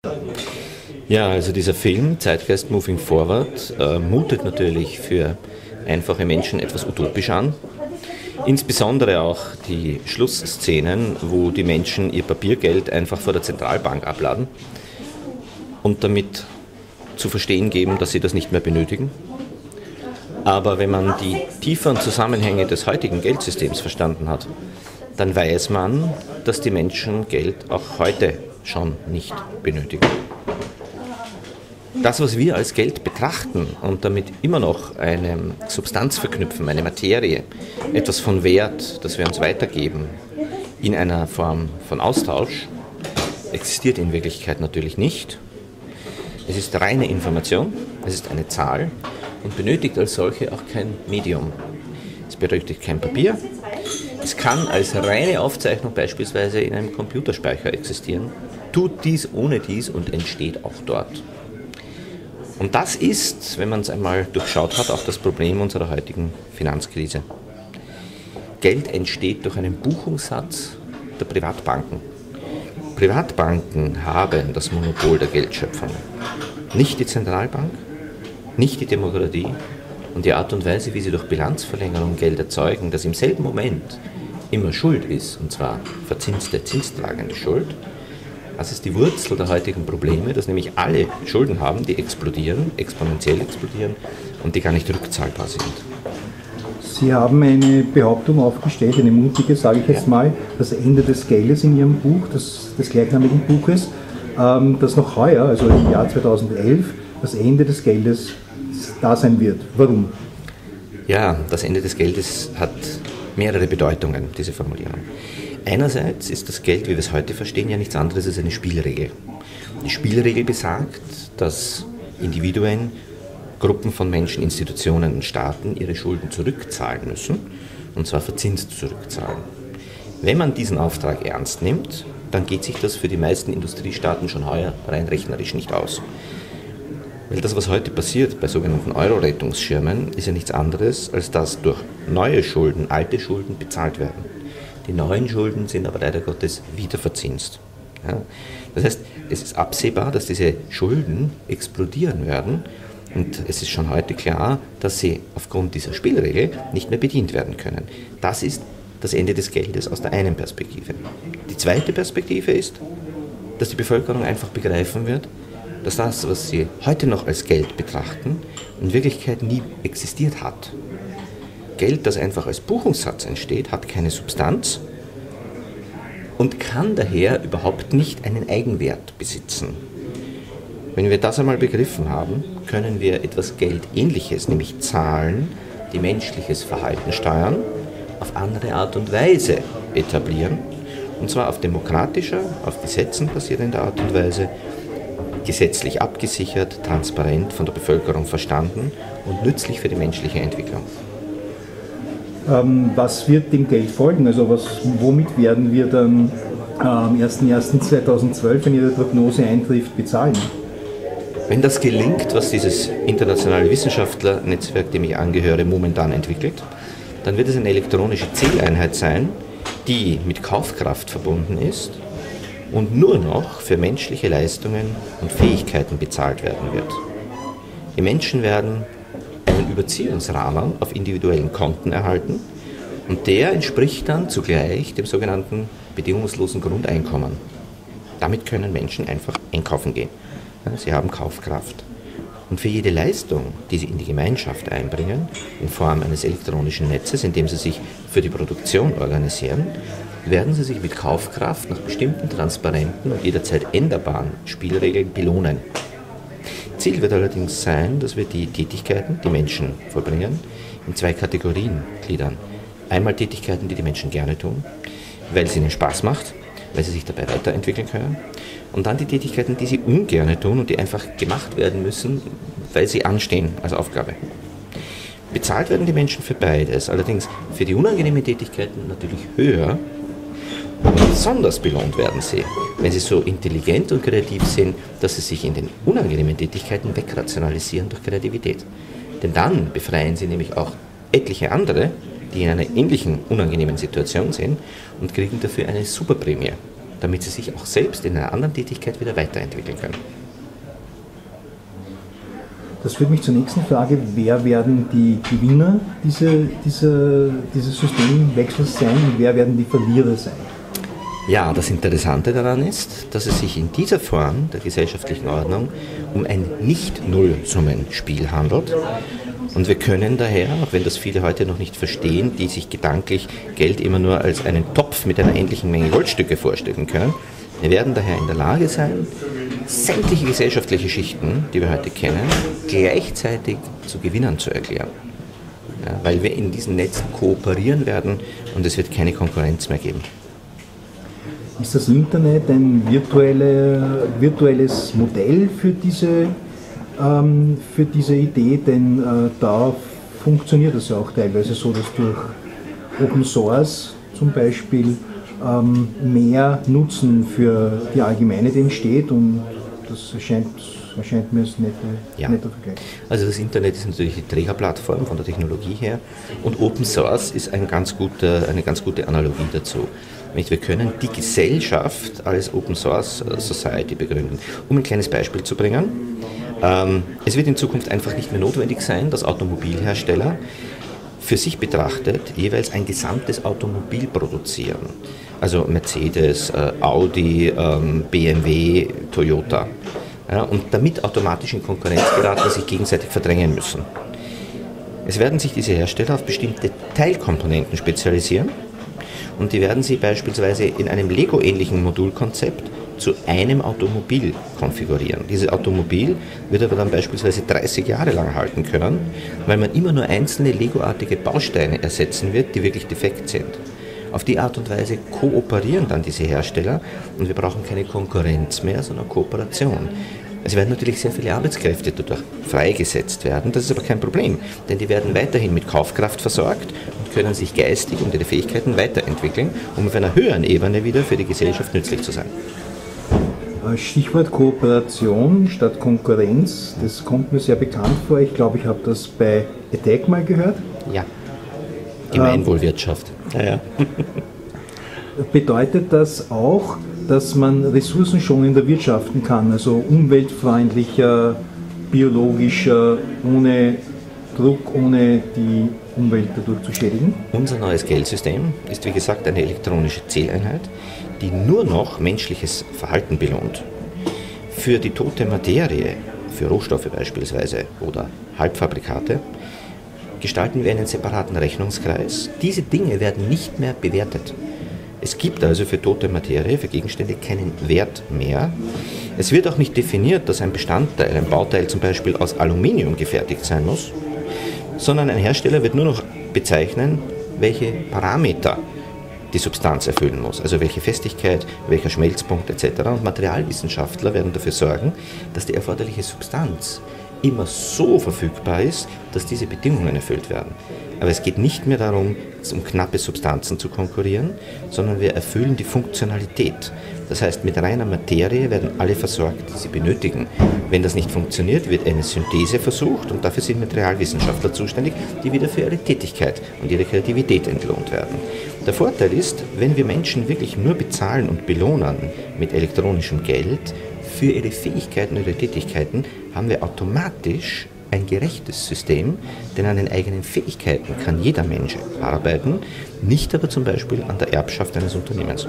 Ja, also dieser Film, Zeitgeist Moving Forward, mutet natürlich für einfache Menschen etwas utopisch an. Insbesondere auch die Schlussszenen, wo die Menschen ihr Papiergeld einfach vor der Zentralbank abladen und damit zu verstehen geben, dass sie das nicht mehr benötigen. Aber wenn man die tieferen Zusammenhänge des heutigen Geldsystems verstanden hat, dann weiß man, dass die Menschen Geld auch heute schon nicht benötigen. Das, was wir als Geld betrachten und damit immer noch eine Substanz verknüpfen, eine Materie, etwas von Wert, das wir uns weitergeben, in einer Form von Austausch, existiert in Wirklichkeit natürlich nicht. Es ist reine Information, es ist eine Zahl und benötigt als solche auch kein Medium. Es benötigt kein Papier. Es kann als reine Aufzeichnung beispielsweise in einem Computerspeicher existieren, tut dies ohne dies und entsteht auch dort. Und das ist, wenn man es einmal durchschaut hat, auch das Problem unserer heutigen Finanzkrise. Geld entsteht durch einen Buchungssatz der Privatbanken. Privatbanken haben das Monopol der Geldschöpfung. Nicht die Zentralbank, nicht die Demokratie und die Art und Weise, wie sie durch Bilanzverlängerung Geld erzeugen, das im selben Moment immer Schuld ist, und zwar verzinste, zinstragende Schuld. Das ist die Wurzel der heutigen Probleme, dass nämlich alle Schulden haben, die explodieren, exponentiell explodieren und die gar nicht rückzahlbar sind. Sie haben eine Behauptung aufgestellt, eine mutige, sage ich jetzt mal, das Ende des Geldes in Ihrem Buch, des gleichnamigen Buches, dass noch heuer, also im Jahr 2011, das Ende des Geldes da sein wird. Warum? Ja, das Ende des Geldes hat mehrere Bedeutungen, diese Formulierung. Einerseits ist das Geld, wie wir es heute verstehen, ja nichts anderes als eine Spielregel. Die Spielregel besagt, dass Individuen, Gruppen von Menschen, Institutionen und Staaten ihre Schulden zurückzahlen müssen, und zwar verzinst zurückzahlen. Wenn man diesen Auftrag ernst nimmt, dann geht sich das für die meisten Industriestaaten schon heuer rein rechnerisch nicht aus. Weil das, was heute passiert bei sogenannten Euro-Rettungsschirmen, ist ja nichts anderes, als dass durch neue Schulden alte Schulden bezahlt werden. Die neuen Schulden sind aber leider Gottes wieder verzinst. Ja, das heißt, es ist absehbar, dass diese Schulden explodieren werden und es ist schon heute klar, dass sie aufgrund dieser Spielregel nicht mehr bedient werden können. Das ist das Ende des Geldes aus der einen Perspektive. Die zweite Perspektive ist, dass die Bevölkerung einfach begreifen wird, dass das, was sie heute noch als Geld betrachten, in Wirklichkeit nie existiert hat. Geld, das einfach als Buchungssatz entsteht, hat keine Substanz und kann daher überhaupt nicht einen Eigenwert besitzen. Wenn wir das einmal begriffen haben, können wir etwas Geldähnliches, nämlich Zahlen, die menschliches Verhalten steuern, auf andere Art und Weise etablieren, und zwar auf demokratischer, auf Gesetzen basierender Art und Weise, gesetzlich abgesichert, transparent, von der Bevölkerung verstanden und nützlich für die menschliche Entwicklung. Was wird dem Geld folgen? Also womit werden wir dann am 01.01.2012, wenn Ihre Prognose eintrifft, bezahlen? Wenn das gelingt, was dieses internationale Wissenschaftlernetzwerk, dem ich angehöre, momentan entwickelt, dann wird es eine elektronische Zähleinheit sein, die mit Kaufkraft verbunden ist und nur noch für menschliche Leistungen und Fähigkeiten bezahlt werden wird. Die Menschen werden einen Überziehungsrahmen auf individuellen Konten erhalten und der entspricht dann zugleich dem sogenannten bedingungslosen Grundeinkommen. Damit können Menschen einfach einkaufen gehen. Sie haben Kaufkraft. Und für jede Leistung, die sie in die Gemeinschaft einbringen, in Form eines elektronischen Netzes, in dem sie sich für die Produktion organisieren, werden sie sich mit Kaufkraft nach bestimmten transparenten und jederzeit änderbaren Spielregeln belohnen. Ziel wird allerdings sein, dass wir die Tätigkeiten, die Menschen vollbringen, in zwei Kategorien gliedern. Einmal Tätigkeiten, die die Menschen gerne tun, weil es ihnen Spaß macht, weil sie sich dabei weiterentwickeln können. Und dann die Tätigkeiten, die sie ungerne tun und die einfach gemacht werden müssen, weil sie anstehen als Aufgabe. Bezahlt werden die Menschen für beides, allerdings für die unangenehmen Tätigkeiten natürlich höher. Aber besonders belohnt werden sie, wenn sie so intelligent und kreativ sind, dass sie sich in den unangenehmen Tätigkeiten wegrationalisieren durch Kreativität. Denn dann befreien sie nämlich auch etliche andere, die in einer ähnlichen unangenehmen Situation sind und kriegen dafür eine Superprämie. damit sie sich auch selbst in einer anderen Tätigkeit wieder weiterentwickeln können. Das führt mich zur nächsten Frage. Wer werden die Gewinner dieses Systemwechsels sein und wer werden die Verlierer sein? Ja, das Interessante daran ist, dass es sich in dieser Form der gesellschaftlichen Ordnung um ein Nicht-Nullsummenspiel handelt. Und wir können daher, auch wenn das viele heute noch nicht verstehen, die sich gedanklich Geld immer nur als einen Topf mit einer endlichen Menge Goldstücke vorstellen können, wir werden daher in der Lage sein, sämtliche gesellschaftliche Schichten, die wir heute kennen, gleichzeitig zu Gewinnern zu erklären. Ja, weil wir in diesen Netzen kooperieren werden und es wird keine Konkurrenz mehr geben. Ist das Internet ein virtuelles Modell für diese Idee? Denn da funktioniert es ja auch teilweise so, dass durch Open Source zum Beispiel mehr Nutzen für die Allgemeinheit entsteht und das erscheint mir als netter Vergleich. Also das Internet ist natürlich die Trägerplattform von der Technologie her und Open Source ist eine ganz gute Analogie dazu. Wir können die Gesellschaft als Open Source Society begründen. Um ein kleines Beispiel zu bringen, es wird in Zukunft einfach nicht mehr notwendig sein, dass Automobilhersteller für sich betrachtet jeweils ein gesamtes Automobil produzieren. Also Mercedes, Audi, BMW, Toyota. Ja, und damit automatisch in Konkurrenz geraten, sich gegenseitig verdrängen müssen. Es werden sich diese Hersteller auf bestimmte Teilkomponenten spezialisieren und die werden sie beispielsweise in einem Lego-ähnlichen Modulkonzept zu einem Automobil konfigurieren. Dieses Automobil wird aber dann beispielsweise 30 Jahre lang halten können, weil man immer nur einzelne Lego-artige Bausteine ersetzen wird, die wirklich defekt sind. Auf die Art und Weise kooperieren dann diese Hersteller und wir brauchen keine Konkurrenz mehr, sondern Kooperation. Es werden natürlich sehr viele Arbeitskräfte dadurch freigesetzt werden, das ist aber kein Problem, denn die werden weiterhin mit Kaufkraft versorgt und können sich geistig und ihre Fähigkeiten weiterentwickeln, um auf einer höheren Ebene wieder für die Gesellschaft nützlich zu sein. Stichwort Kooperation statt Konkurrenz, das kommt mir sehr bekannt vor. Ich glaube, ich habe das bei Attack mal gehört. Ja, Gemeinwohlwirtschaft. Ja. Bedeutet das auch, dass man ressourcenschonender wirtschaften kann, also umweltfreundlicher, biologischer, ohne Druck, ohne die Umwelt dadurch zu schädigen? Unser neues Geldsystem ist, wie gesagt, eine elektronische Zähleinheit, die nur noch menschliches Verhalten belohnt. Für die tote Materie, für Rohstoffe beispielsweise oder Halbfabrikate, gestalten wir einen separaten Rechnungskreis. Diese Dinge werden nicht mehr bewertet. Es gibt also für tote Materie, für Gegenstände keinen Wert mehr. Es wird auch nicht definiert, dass ein Bestandteil, ein Bauteil zum Beispiel aus Aluminium gefertigt sein muss, sondern ein Hersteller wird nur noch bezeichnen, welche Parameter die Substanz erfüllen muss, also welche Festigkeit, welcher Schmelzpunkt etc. Und Materialwissenschaftler werden dafür sorgen, dass die erforderliche Substanz immer so verfügbar ist, dass diese Bedingungen erfüllt werden. Aber es geht nicht mehr darum, um knappe Substanzen zu konkurrieren, sondern wir erfüllen die Funktionalität. Das heißt, mit reiner Materie werden alle versorgt, die sie benötigen. Wenn das nicht funktioniert, wird eine Synthese versucht und dafür sind Materialwissenschaftler zuständig, die wieder für ihre Tätigkeit und ihre Kreativität entlohnt werden. Der Vorteil ist, wenn wir Menschen wirklich nur bezahlen und belohnen mit elektronischem Geld für ihre Fähigkeiten und ihre Tätigkeiten, haben wir automatisch ein gerechtes System, denn an den eigenen Fähigkeiten kann jeder Mensch arbeiten, nicht aber zum Beispiel an der Erbschaft eines Unternehmens.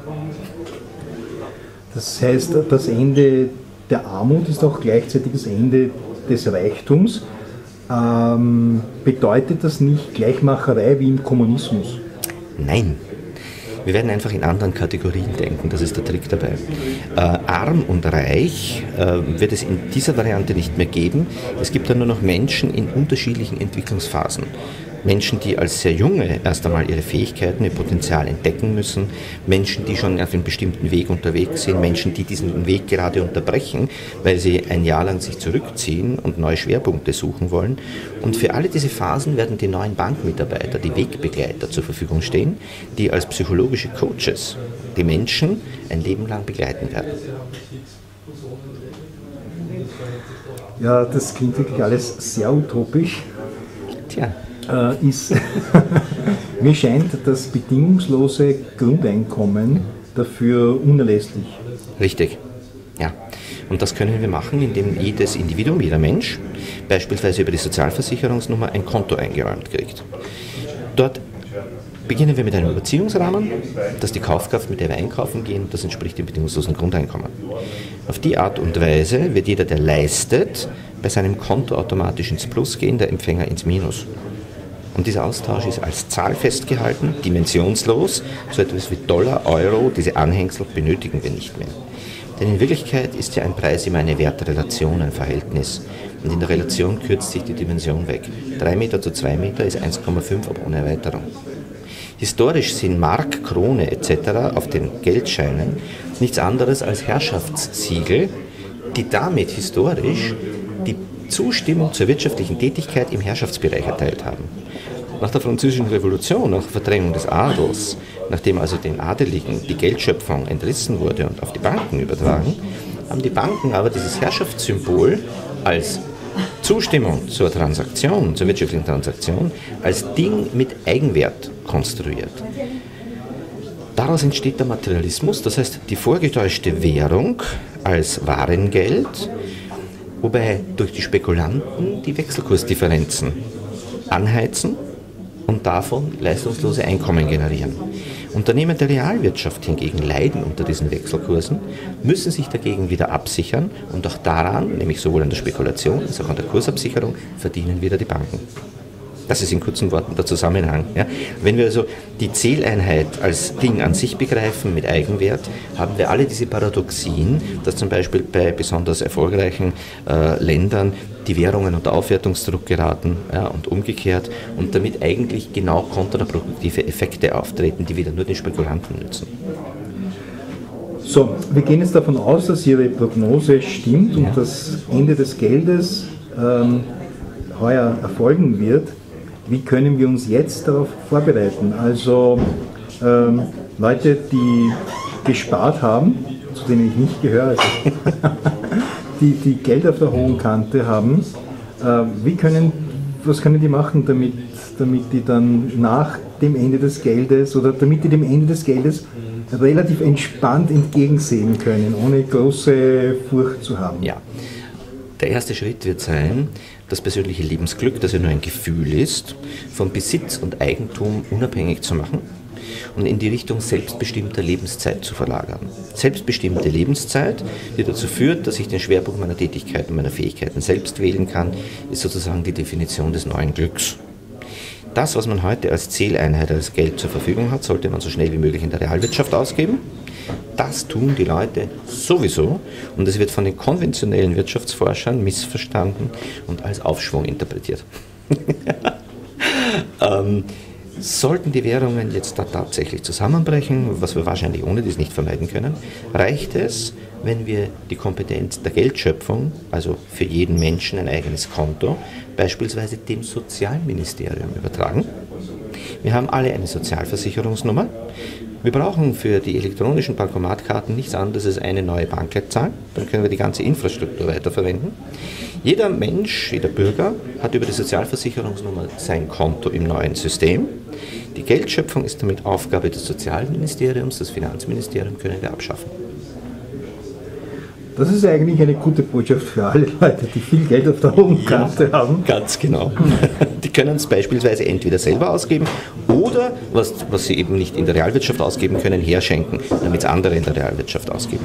Das heißt, das Ende der Armut ist auch gleichzeitig das Ende des Reichtums. Bedeutet das nicht Gleichmacherei wie im Kommunismus? Nein. Wir werden einfach in anderen Kategorien denken, das ist der Trick dabei. Arm und reich wird es in dieser Variante nicht mehr geben. Es gibt dann nur noch Menschen in unterschiedlichen Entwicklungsphasen. Menschen, die als sehr junge erst einmal ihre Fähigkeiten, ihr Potenzial entdecken müssen, Menschen, die schon auf einem bestimmten Weg unterwegs sind, Menschen, die diesen Weg gerade unterbrechen, weil sie ein Jahr lang sich zurückziehen und neue Schwerpunkte suchen wollen. Und für alle diese Phasen werden die neuen Bankmitarbeiter, die Wegbegleiter zur Verfügung stehen, die als psychologische Coaches die Menschen ein Leben lang begleiten werden. Ja, das klingt wirklich alles sehr utopisch. Tja. Mir scheint das bedingungslose Grundeinkommen dafür unerlässlich. Richtig, ja. Und das können wir machen, indem jedes Individuum, jeder Mensch, beispielsweise über die Sozialversicherungsnummer ein Konto eingeräumt kriegt. Dort beginnen wir mit einem Überziehungsrahmen, das ist die Kaufkraft, mit der wir einkaufen gehen, das entspricht dem bedingungslosen Grundeinkommen. Auf die Art und Weise wird jeder, der leistet, bei seinem Konto automatisch ins Plus gehen, der Empfänger ins Minus. Und dieser Austausch ist als Zahl festgehalten, dimensionslos, so etwas wie Dollar, Euro, diese Anhängsel benötigen wir nicht mehr. Denn in Wirklichkeit ist ja ein Preis immer eine Wertrelation, ein Verhältnis. Und in der Relation kürzt sich die Dimension weg. 3 Meter zu 2 Meter ist 1,5, aber ohne Erweiterung. Historisch sind Mark, Krone etc. auf den Geldscheinen nichts anderes als Herrschaftssiegel, die damit historisch die Zustimmung zur wirtschaftlichen Tätigkeit im Herrschaftsbereich erteilt haben. Nach der Französischen Revolution, nach der Verdrängung des Adels, nachdem also den Adeligen die Geldschöpfung entrissen wurde und auf die Banken übertragen, haben die Banken aber dieses Herrschaftssymbol als Zustimmung zur Transaktion, zur wirtschaftlichen Transaktion, als Ding mit Eigenwert konstruiert. Daraus entsteht der Materialismus, das heißt die vorgetäuschte Währung als Warengeld, wobei durch die Spekulanten die Wechselkursdifferenzen anheizen und davon leistungslose Einkommen generieren. Unternehmen der Realwirtschaft hingegen leiden unter diesen Wechselkursen, müssen sich dagegen wieder absichern und auch daran, nämlich sowohl an der Spekulation als auch an der Kursabsicherung, verdienen wieder die Banken. Das ist in kurzen Worten der Zusammenhang. Ja. Wenn wir also die Zähleinheit als Ding an sich begreifen mit Eigenwert, haben wir alle diese Paradoxien, dass zum Beispiel bei besonders erfolgreichen Ländern die Währungen unter Aufwertungsdruck geraten, ja, und umgekehrt und damit eigentlich genau kontraproduktive Effekte auftreten, die wieder nur den Spekulanten nützen. So, wir gehen jetzt davon aus, dass Ihre Prognose stimmt und das Ende des Geldes heuer erfolgen wird. Wie können wir uns jetzt darauf vorbereiten? Also Leute, die gespart haben, zu denen ich nicht gehöre, also die Geld auf der hohen Kante haben, was können die machen, damit die dann nach dem Ende des Geldes oder damit die dem Ende des Geldes relativ entspannt entgegensehen können, ohne große Furcht zu haben? Ja, der erste Schritt wird sein, das persönliche Lebensglück, das ja nur ein Gefühl ist, von Besitz und Eigentum unabhängig zu machen und in die Richtung selbstbestimmter Lebenszeit zu verlagern. Selbstbestimmte Lebenszeit, die dazu führt, dass ich den Schwerpunkt meiner Tätigkeiten, meiner Fähigkeiten selbst wählen kann, ist sozusagen die Definition des neuen Glücks. Das, was man heute als Zähleinheit, als Geld zur Verfügung hat, sollte man so schnell wie möglich in der Realwirtschaft ausgeben. Das tun die Leute sowieso und es wird von den konventionellen Wirtschaftsforschern missverstanden und als Aufschwung interpretiert. Sollten die Währungen jetzt da tatsächlich zusammenbrechen, was wir wahrscheinlich ohne dies nicht vermeiden können, reicht es, wenn wir die Kompetenz der Geldschöpfung, also für jeden Menschen ein eigenes Konto, beispielsweise dem Sozialministerium übertragen. Wir haben alle eine Sozialversicherungsnummer. Wir brauchen für die elektronischen Bankomatkarten nichts anderes als eine neue Bankleitzahl. Dann können wir die ganze Infrastruktur weiterverwenden. Jeder Mensch, jeder Bürger hat über die Sozialversicherungsnummer sein Konto im neuen System. Die Geldschöpfung ist damit Aufgabe des Sozialministeriums, das Finanzministerium können wir abschaffen. Das ist eigentlich eine gute Botschaft für alle Leute, die viel Geld auf der hohen Kante haben. Ganz genau. Die können es beispielsweise entweder selber ausgeben oder, was sie eben nicht in der Realwirtschaft ausgeben können, herschenken, damit es andere in der Realwirtschaft ausgeben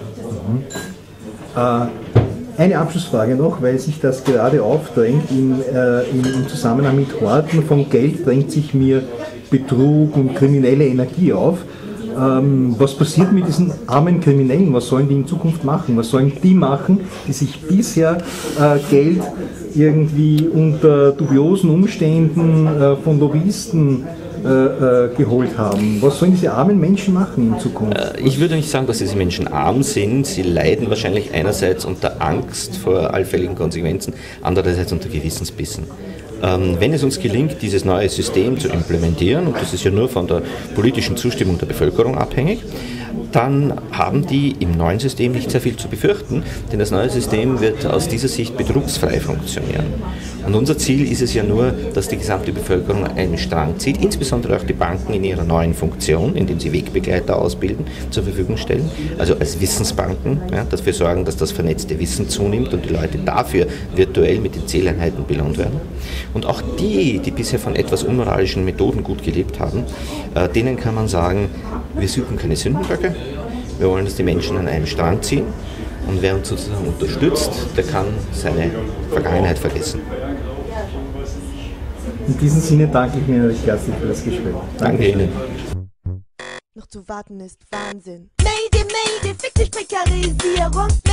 können. Eine Abschlussfrage noch, weil sich das gerade aufdrängt, im Zusammenhang mit Horten von Geld drängt sich mir Betrug und kriminelle Energie auf. Was passiert mit diesen armen Kriminellen? Was sollen die in Zukunft machen? Was sollen die machen, die sich bisher Geld irgendwie unter dubiosen Umständen von Lobbyisten geholt haben? Was sollen diese armen Menschen machen in Zukunft? Ich würde nicht sagen, dass diese Menschen arm sind. Sie leiden wahrscheinlich einerseits unter Angst vor allfälligen Konsequenzen, andererseits unter Gewissensbissen. Wenn es uns gelingt, dieses neue System zu implementieren, und das ist ja nur von der politischen Zustimmung der Bevölkerung abhängig, dann haben die im neuen System nicht sehr viel zu befürchten, denn das neue System wird aus dieser Sicht betrugsfrei funktionieren. Und unser Ziel ist es ja nur, dass die gesamte Bevölkerung einen Strang zieht, insbesondere auch die Banken in ihrer neuen Funktion, indem sie Wegbegleiter ausbilden, zur Verfügung stellen, also als Wissensbanken, ja, dafür sorgen, dass das vernetzte Wissen zunimmt und die Leute dafür virtuell mit den Zähleinheiten belohnt werden. Und auch die bisher von etwas unmoralischen Methoden gut gelebt haben, denen kann man sagen, wir suchen keine Sündenböcke, wir wollen, dass die Menschen an einem Strang ziehen und wer uns sozusagen unterstützt, der kann seine Vergangenheit vergessen. In diesem Sinne danke ich Ihnen recht herzlich für das Gespräch. Danke Ihnen. Noch zu warten ist Wahnsinn. Mayday, Mayday, fick dich Prekarisierung.